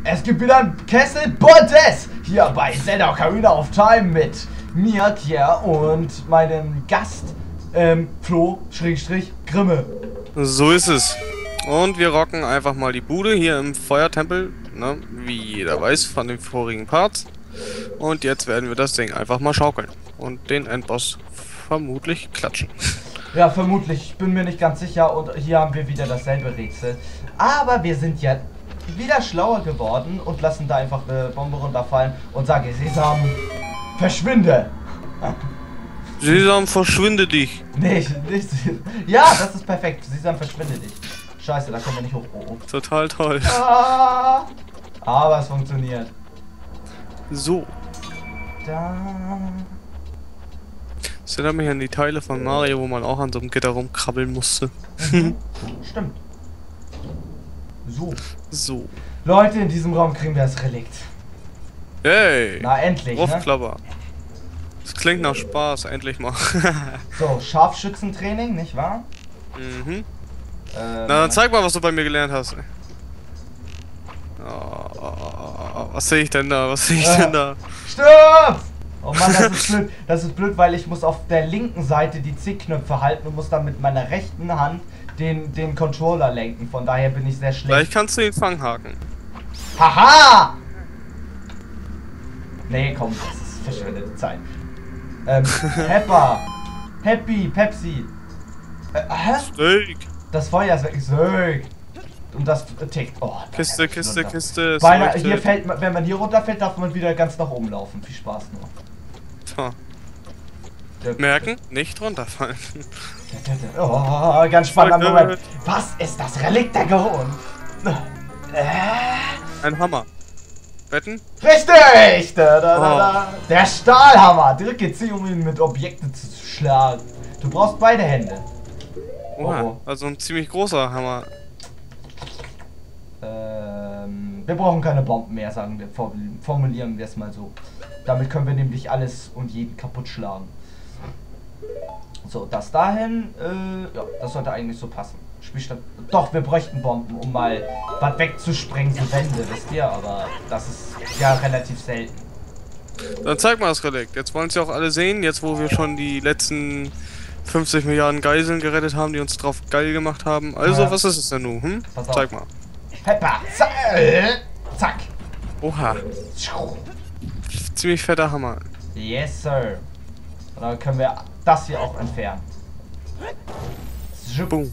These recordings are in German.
Es gibt wieder ein Kessel Bordes hier bei Zelda Ocarina of Time mit mir, Kia und meinem Gast, Flo-Grimme. So ist es. Und wir rocken einfach mal die Bude hier im Feuertempel, ne, wie jeder weiß von den vorigen Parts. Und jetzt werden wir das Ding einfach mal schaukeln und den Endboss vermutlich klatschen. Ja, vermutlich. Ich bin mir nicht ganz sicher und hier haben wir wieder dasselbe Rätsel. Aber wir sind ja wieder schlauer geworden und lassen da einfach eine Bombe runterfallen und sagen, Sesam, verschwinde! Sesam, verschwinde dich! Nicht. Ja, das ist perfekt. Sesam, verschwinde dich. Scheiße, da kommen wir nicht hoch. Oh. Total toll. Ah, aber es funktioniert. So. Da. Das erinnert mich an die Teile von Mario, wo man auch an so einem Gitter rumkrabbeln musste. Stimmt. So. Leute, in diesem Raum kriegen wir das Relikt. Hey! Na, endlich, ne? Wurfklapper. Das klingt nach Spaß, endlich mal. So, Scharfschützentraining, nicht wahr? Mhm. Na, dann zeig mal, was du bei mir gelernt hast. Was sehe ich denn da? Stirb! Oh Mann, das ist blöd. Das ist blöd, weil ich muss auf der linken Seite die C-Knöpfe halten und muss dann mit meiner rechten Hand den Controller lenken. Von daher bin ich sehr schlecht. Vielleicht kannst du den Fanghaken. Haha! Nee, komm, das ist verschwendete Zeit. Pepper. Happy, Pepsi. Hä? Steak. Das Feuer ist weg. Steak. Und das tickt. Oh, Kiste. Beinahe, hier fällt, wenn man hier runterfällt, darf man wieder ganz nach oben laufen. Viel Spaß nur. So. Merken, nicht runterfallen. Oh, ganz spannender Moment. Was ist das Relikt der Geruch? Ein Hammer. Wetten? Richtig! Der Stahlhammer. Drücke C, um ihn mit Objekten zu schlagen. Du brauchst beide Hände. Oh. Also ein ziemlich großer Hammer. Wir brauchen keine Bomben mehr, sagen wir. Formulieren wir es mal so. Damit können wir nämlich alles und jeden kaputt schlagen. So, das dahin, ja, das sollte eigentlich so passen. Spielstand. Doch, wir bräuchten Bomben, um mal was wegzusprengen, so Wände, wisst ihr, aber das ist ja relativ selten. Dann zeig mal das Relikt. Jetzt wollen sie auch alle sehen, jetzt wo wir schon die letzten 50 Milliarden Geiseln gerettet haben, die uns drauf geil gemacht haben. Also, ja. Was ist es denn nun? Hm? Zeig mal. Pepper, zack. Oha. Ziemlich fetter Hammer. Yes, sir. Und dann können wir das hier auch entfernen. Boom.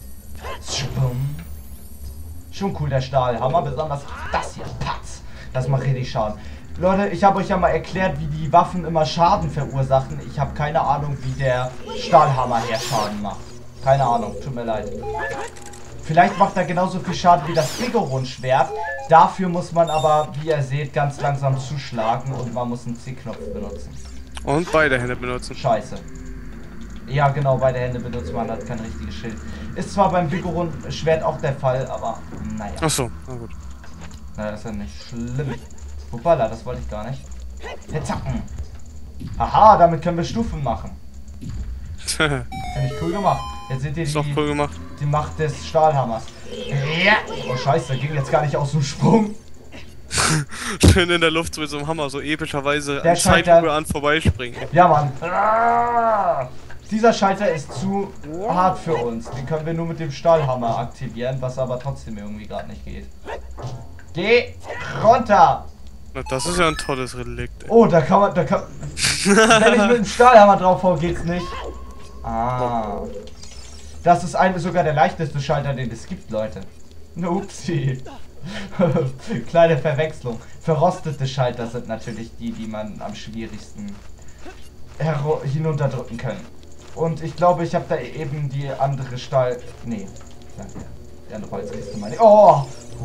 Schon cool, der Stahlhammer, besonders das hier. Patz. Das macht richtig Schaden. Leute, ich habe euch ja mal erklärt, wie die Waffen immer Schaden verursachen. Ich habe keine Ahnung, wie der Stahlhammer her Schaden macht. Keine Ahnung, tut mir leid. Vielleicht macht er genauso viel Schaden wie das Bigoron-Schwert. Dafür muss man aber, wie ihr seht, ganz langsam zuschlagen und man muss einen C-Knopf benutzen. Und beide Hände benutzen. Scheiße. Ja, genau, beide Hände benutzt man, hat kein richtiges Schild. Ist zwar beim Bigoron-Schwert auch der Fall, aber naja. Achso, na gut. Naja, das ist ja nicht schlimm. Hoppala, das wollte ich gar nicht. Zacken. Aha, damit können wir Stufen machen. Finde ich cool gemacht. Jetzt seht ihr cool die Macht des Stahlhammers. Ja. Oh scheiße, ging jetzt gar nicht aus dem Sprung. Schön in der Luft mit so einem Hammer, so epischerweise an Zeitlupe an vorbeispringen. Ja, Mann. Dieser Schalter ist zu hart für uns. Den können wir nur mit dem Stahlhammer aktivieren, was aber trotzdem irgendwie gerade nicht geht. Geh runter! Na, das ist ja ein tolles Relikt. Ey. Oh, da kann man, wenn ich mit dem Stahlhammer drauf hau, geht's nicht. Ah. Das ist sogar der leichteste Schalter, den es gibt, Leute. Upsi. Kleine Verwechslung. Verrostete Schalter sind natürlich die man am schwierigsten hinunterdrücken kann. Und ich glaube, ich habe da eben die andere Nee. Die andere Holzkiste meine ich. Oh!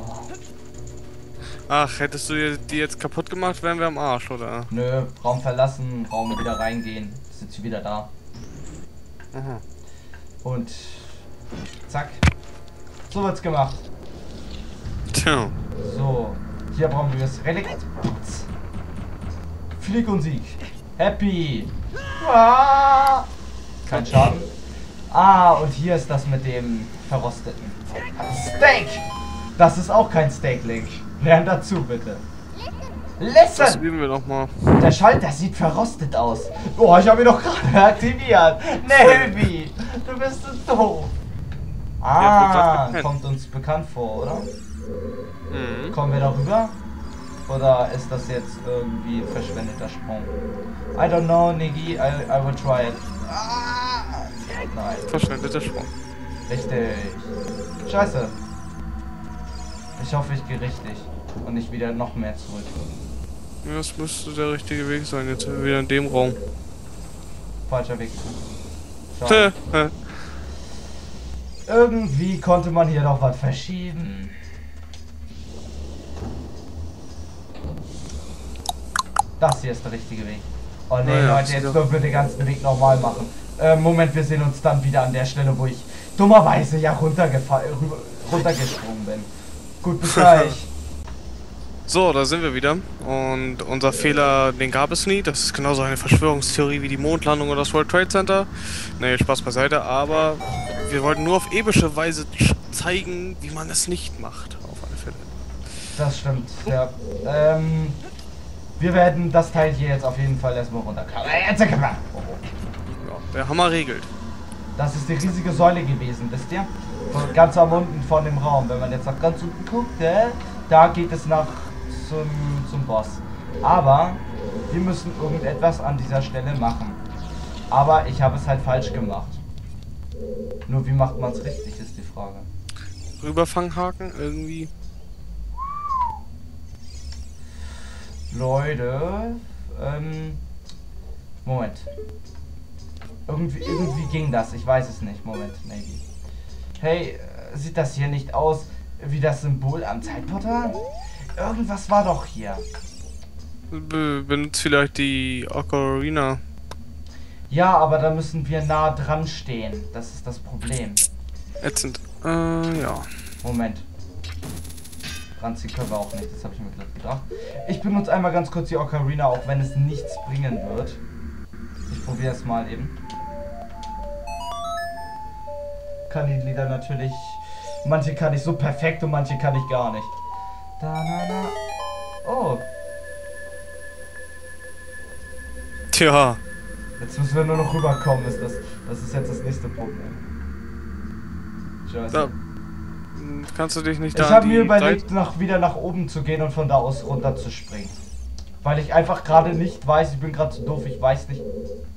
Ach, hättest du die jetzt kaputt gemacht, wären wir am Arsch, oder? Nö, Raum verlassen, Raum wieder reingehen. Sind sie wieder da. Aha. Und zack. So wird's gemacht. Tja. So, hier brauchen wir das Relikt. Flieg und Sieg. Happy. Ah, kein Schaden. Ah, und hier ist das mit dem Verrosteten. Steak. Das ist auch kein Steak, Link. Lern dazu, bitte. Das Listen! üben wir nochmal. Der Schalter sieht verrostet aus. Oh, ich habe ihn doch gerade aktiviert. Navy, du bist so doof. Ah, kommt uns bekannt vor, oder? Mhm. Kommen wir darüber? Oder ist das jetzt irgendwie ein verschwendeter Sprung? I don't know, Niggi, I will try it. Ah, nein. Verschwendeter Sprung. Richtig. Scheiße. Ich hoffe, ich gehe richtig. Und nicht wieder noch mehr zurück. Ja, das müsste der richtige Weg sein. Jetzt sind wir wieder in dem Raum. Falscher Weg. Schade. Irgendwie konnte man hier doch was verschieben. Das hier ist der richtige Weg. Oh ne, ja, Leute, jetzt dürfen wir den ganzen Weg nochmal machen. Moment, wir sehen uns dann wieder an der Stelle, wo ich dummerweise ja runtergesprungen bin. Gut, bis gleich. So, da sind wir wieder. Und unser Fehler, den gab es nie. Das ist genauso eine Verschwörungstheorie wie die Mondlandung oder das World Trade Center. Ne, Spaß beiseite. Aber wir wollten nur auf epische Weise zeigen, wie man es nicht macht. Auf alle Fälle. Das stimmt, ja. Wir werden das Teil hier jetzt auf jeden Fall erstmal runterkommen. Ja, der Hammer regelt. Das ist die riesige Säule gewesen, wisst ihr? Ganz am unten von dem Raum. Wenn man jetzt nach ganz unten guckt, da geht es nach zum Boss. Aber wir müssen irgendetwas an dieser Stelle machen. Aber ich habe es halt falsch gemacht. Nur wie macht man es richtig, ist die Frage. Rüberfanghaken irgendwie. Leute, Moment. Irgendwie ging das, ich weiß es nicht. Moment, maybe. Hey, sieht das hier nicht aus wie das Symbol am Zeitportal? Irgendwas war doch hier. Benutzt vielleicht die Ocarina. Ja, aber da müssen wir nah dran stehen. Das ist das Problem. Ätzend. Ja. Moment. Ranziehen können wir auch nicht, das habe ich mir gerade gedacht. Ich benutze einmal ganz kurz die Ocarina, auch wenn es nichts bringen wird. Ich probiere es mal eben. Kann die Lieder natürlich... Manche kann ich so perfekt und manche kann ich gar nicht. Da, na, na. Oh. Tja. Jetzt müssen wir nur noch rüberkommen, ist das. Das ist jetzt das nächste Problem. Scheiße. Da. Kannst du dich nicht da... Ich habe mir überlegt, wieder nach oben zu gehen und von da aus runter zu springen. Weil ich einfach gerade nicht weiß, ich bin gerade zu doof, ich weiß nicht...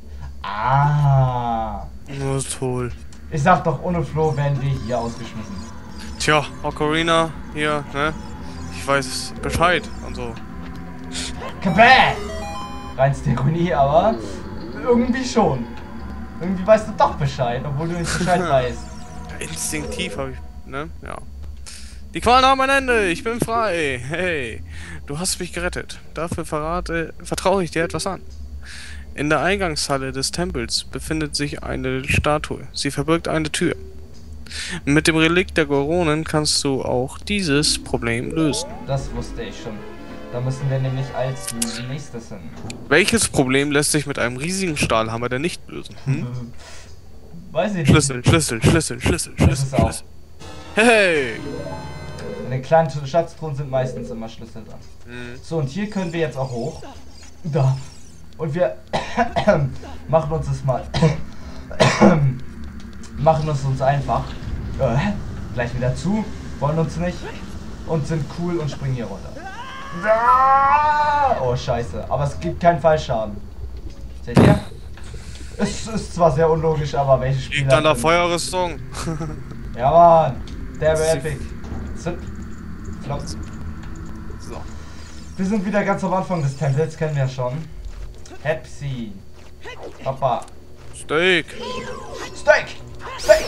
Ah. Nur toll. Ich sag doch, ohne Flo werden wir hier ausgeschmissen. Tja, Ocarina, hier, ne? Ich weiß Bescheid und so. Kabäh! Reinste Ironie, aber irgendwie schon. Irgendwie weißt du doch Bescheid, obwohl du nicht Bescheid weißt. Instinktiv habe ich, ne? Ja. Die Qualen haben ein Ende, ich bin frei. Hey, du hast mich gerettet. Dafür vertraue ich dir etwas an. In der Eingangshalle des Tempels befindet sich eine Statue. Sie verbirgt eine Tür. Mit dem Relikt der Goronen kannst du auch dieses Problem lösen. Das wusste ich schon. Da müssen wir nämlich als nächstes hin. Welches Problem lässt sich mit einem riesigen Stahlhammer denn nicht lösen? Hm? Weiß ich nicht. Schlüssel. Das ist auch. Hey! In den kleinen Schatztruhen sind meistens immer Schlüssel dran. So, und hier können wir jetzt auch hoch. Da. Und wir machen uns das mal. Machen es uns einfach. Gleich wieder zu. Wollen uns nicht. Und sind cool und springen hier runter. Oh, scheiße. Aber es gibt keinen Fallschaden. Seht ihr? Es ist zwar sehr unlogisch, aber welche Spieler... Liegt an der Feuerrüstung. Ja, Mann. Der wäre epic. Zip. Flop. So. Wir sind wieder ganz am Anfang des Tempels, kennen wir schon. Pepsi. Papa. Steak. Steak! Steak!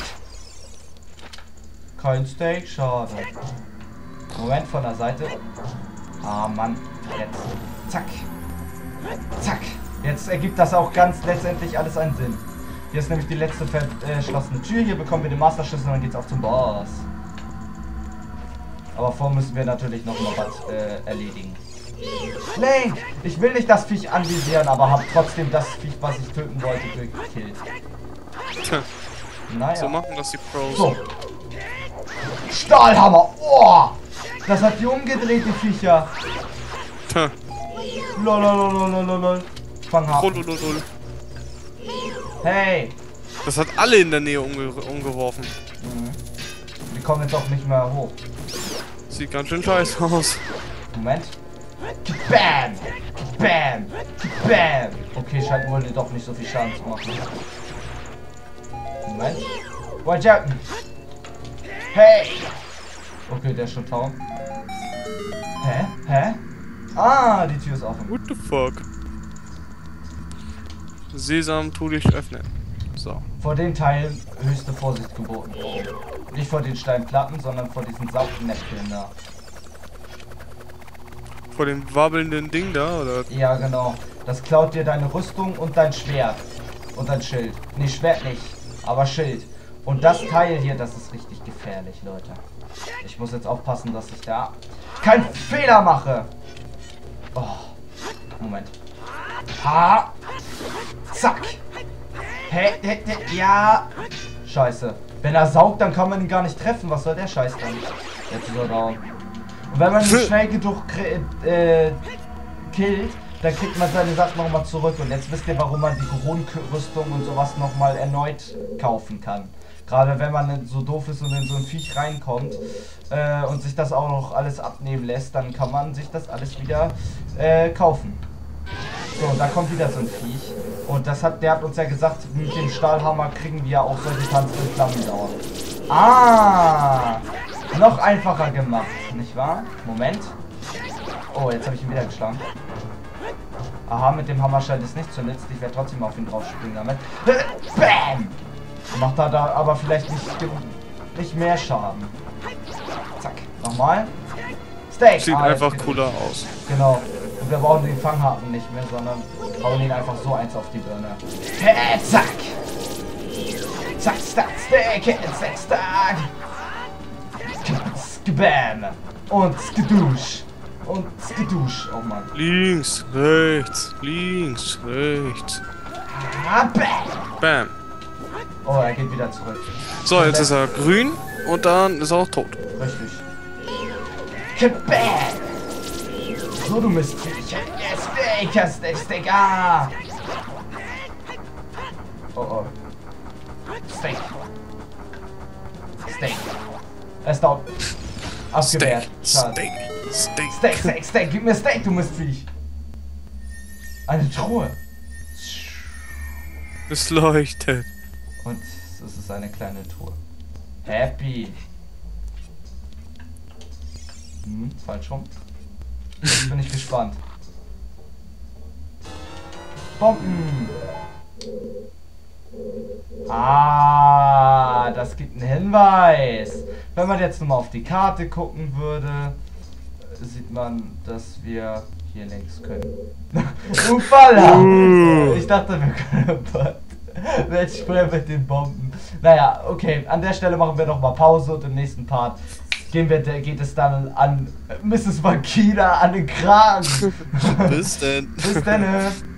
Kein Steak, schade. Moment, von der Seite. Ah, Mann. Jetzt. Zack. Zack. Jetzt ergibt das auch ganz letztendlich alles einen Sinn. Hier ist nämlich die letzte verschlossene Tür. Hier bekommen wir den Master-Schlüssel und dann geht's auch zum Boss. Aber vorher müssen wir natürlich noch mal was erledigen. Link! Ich will nicht das Viech anvisieren, aber hab trotzdem das Viech, was ich töten wollte, gekillt. Tja. Naja. So machen das die Pros. So. Stahlhammer! Oh! Das hat die umgedreht, die Viecher. Tja. Lolololololol. Fanghaken. Rolololol. Hey. Das hat alle in der Nähe umgeworfen. Wir kommen jetzt auch nicht mehr hoch. Sieht ganz schön scheiße aus. Moment. Bam! Bam! Bam! Okay, scheint wohl doch nicht so viel Schaden zu machen. Moment. Watch out! Hey! Okay, der ist schon taub. Hä? Hä? Ah, die Tür ist offen. What the fuck? Sesam, tu dich öffnen. So. Vor den Teilen höchste Vorsicht geboten. Nicht vor den Steinplatten, sondern vor diesen Saugnäpfchen da. Vor dem wabbelnden Ding da, oder? Ja, genau. Das klaut dir deine Rüstung und dein Schwert. Und dein Schild. Nee, Schwert nicht. Aber Schild. Und das Teil hier, das ist richtig gefährlich, Leute. Ich muss jetzt aufpassen, dass ich da keinen Fehler mache. Oh. Moment. Ha. Zack. Hey, hey, hey, ja. Scheiße. Wenn er saugt, dann kann man ihn gar nicht treffen. Was soll der Scheiß dann? Jetzt ist er down. Und wenn man ihn schnell genug killt, dann kriegt man seine Sachen nochmal zurück. Und jetzt wisst ihr, warum man die Grundrüstung und sowas nochmal erneut kaufen kann. Gerade wenn man so doof ist und in so ein Viech reinkommt und sich das auch noch alles abnehmen lässt, dann kann man sich das alles wieder kaufen. So, und da kommt wieder so ein Viech. Und der hat uns ja gesagt, mit dem Stahlhammer kriegen wir auch solche tanzenden Flammen dauern. Ah! Noch einfacher gemacht, nicht wahr? Moment. Oh, jetzt habe ich ihn wieder geschlagen. Aha, mit dem Hammer scheint es nicht zu nützen. Ich werde trotzdem auf ihn drauf springen damit. Bam! Macht da aber vielleicht nicht mehr Schaden. Zack. Nochmal. Steak. Sieht einfach cooler aus. Genau. Und wir brauchen den Fanghaken nicht mehr, sondern hauen ihn einfach so eins auf die Birne. Hey, zack. Zack, stack, Steak. Zack, stack. Skibam. Und skidusch. Und skidusch. Oh Mann. Links, rechts, links, rechts. Ah, bam. Bam. Oh, er geht wieder zurück. So, jetzt ist er grün und dann ist er auch tot. Richtig. Kabam! So, du Mistviecher. Yes, Steak, ah! Oh, oh. Steak. Er ist down. Abgewehrt. Schade. Steak. Gib mir Steak, du Mistviech. Eine Truhe. Es leuchtet. Und es ist eine kleine Truhe. Happy. Falsch rum. Jetzt bin ich gespannt. Bomben. Ah, das gibt einen Hinweis. Wenn man jetzt nochmal auf die Karte gucken würde, sieht man, dass wir hier längs können. Upala! Ich dachte, wir können... Welch Spray mit den Bomben. Naja, okay, an der Stelle machen wir nochmal Pause und im nächsten Part geht es dann an Mrs. Makina an den Kragen. Bis denn. Bis dann.